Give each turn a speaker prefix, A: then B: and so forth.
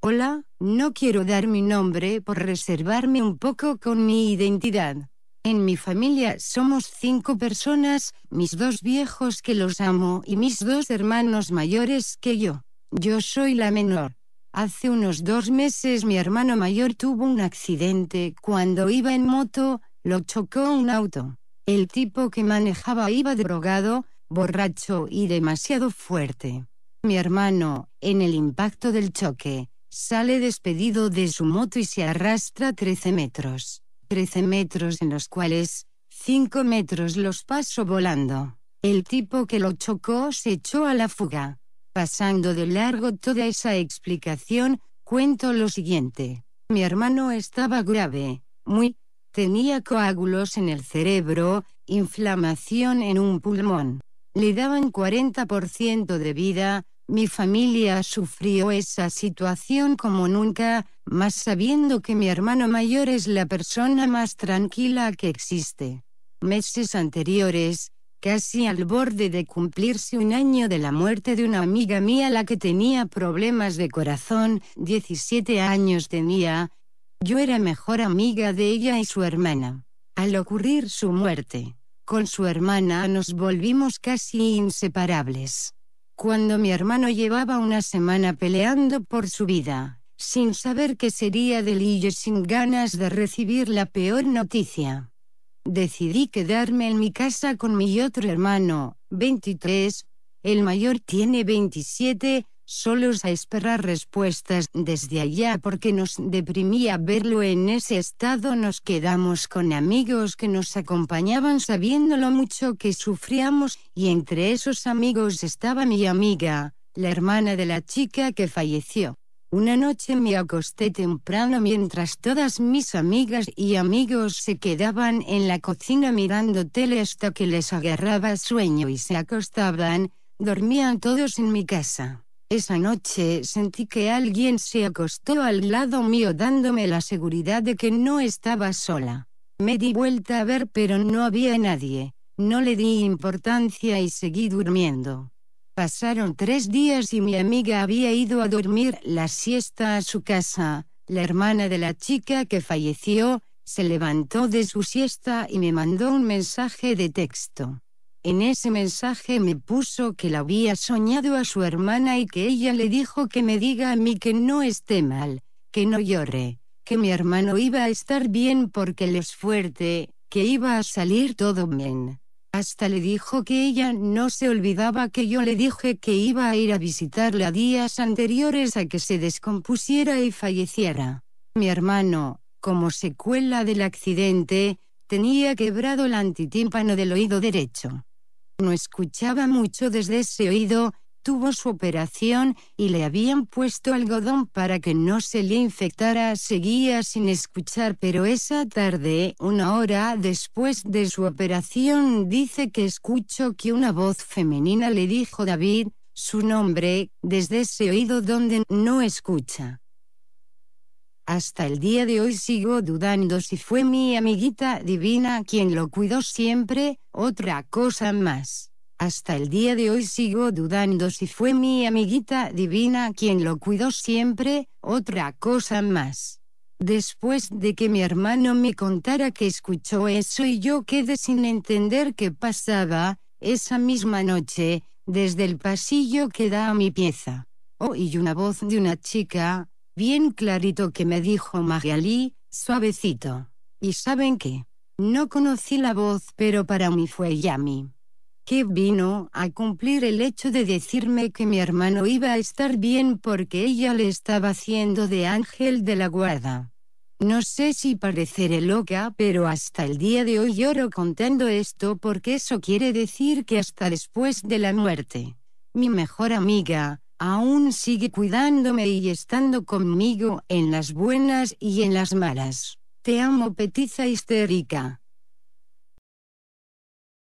A: Hola, no quiero dar mi nombre por reservarme un poco con mi identidad. En mi familia somos 5 personas, mis 2 viejos que los amo y mis 2 hermanos mayores que yo. Yo soy la menor. Hace unos 2 meses mi hermano mayor tuvo un accidente cuando iba en moto, lo chocó un auto. El tipo que manejaba iba drogado, borracho y demasiado fuerte. Mi hermano, en el impacto del choque, sale despedido de su moto y se arrastra 13 metros. 13 metros en los cuales 5 metros los pasó volando. El tipo que lo chocó se echó a la fuga. Pasando de largo toda esa explicación, cuento lo siguiente. Mi hermano estaba grave, tenía coágulos en el cerebro, inflamación en un pulmón. Le daban 40% de vida. Mi familia sufrió esa situación como nunca, más sabiendo que mi hermano mayor es la persona más tranquila que existe. Meses anteriores, casi al borde de cumplirse un año de la muerte de una amiga mía, la que tenía problemas de corazón, 17 años tenía. Yo era mejor amiga de ella y su hermana. Al ocurrir su muerte, con su hermana nos volvimos casi inseparables. Cuando mi hermano llevaba una semana peleando por su vida, sin saber qué sería de él y yo sin ganas de recibir la peor noticia, decidí quedarme en mi casa con mi otro hermano, 23, el mayor tiene 27, solos a esperar respuestas desde allá porque nos deprimía verlo en ese estado. Nos quedamos con amigos que nos acompañaban sabiendo lo mucho que sufríamos, y entre esos amigos estaba mi amiga, la hermana de la chica que falleció. Una noche me acosté temprano mientras todas mis amigas y amigos se quedaban en la cocina mirando tele hasta que les agarraba sueño y se acostaban. Dormían todos en mi casa. Esa noche sentí que alguien se acostó al lado mío dándome la seguridad de que no estaba sola. Me di vuelta a ver pero no había nadie. No le di importancia y seguí durmiendo. Pasaron 3 días y mi amiga había ido a dormir la siesta a su casa. La hermana de la chica que falleció se levantó de su siesta y me mandó un mensaje de texto. En ese mensaje me puso que la había soñado a su hermana y que ella le dijo que me diga a mí que no esté mal, que no llore, que mi hermano iba a estar bien porque él es fuerte, que iba a salir todo bien. Hasta le dijo que ella no se olvidaba que yo le dije que iba a ir a visitarla días anteriores a que se descompusiera y falleciera. Mi hermano, como secuela del accidente, tenía quebrado el antitímpano del oído derecho. No escuchaba mucho desde ese oído, tuvo su operación y le habían puesto algodón para que no se le infectara. Seguía sin escuchar, pero esa tarde, 1 hora después de su operación, dice que escuchó que una voz femenina le dijo David, su nombre, desde ese oído donde no escucha. Hasta el día de hoy sigo dudando si fue mi amiguita divina quien lo cuidó siempre. Otra cosa más. Hasta el día de hoy sigo dudando si fue mi amiguita divina quien lo cuidó siempre. Otra cosa más. Después de que mi hermano me contara que escuchó eso y yo quedé sin entender qué pasaba, esa misma noche, desde el pasillo que da a mi pieza, oí una voz de una chica, bien clarito, que me dijo Magali, suavecito. ¿Y saben qué? No conocí la voz, pero para mí fue Yami, que vino a cumplir el hecho de decirme que mi hermano iba a estar bien porque ella le estaba haciendo de ángel de la guarda. No sé si pareceré loca, pero hasta el día de hoy lloro contando esto porque eso quiere decir que hasta después de la muerte, mi mejor amiga aún sigue cuidándome y estando conmigo en las buenas y en las malas. Te amo, petiza histérica.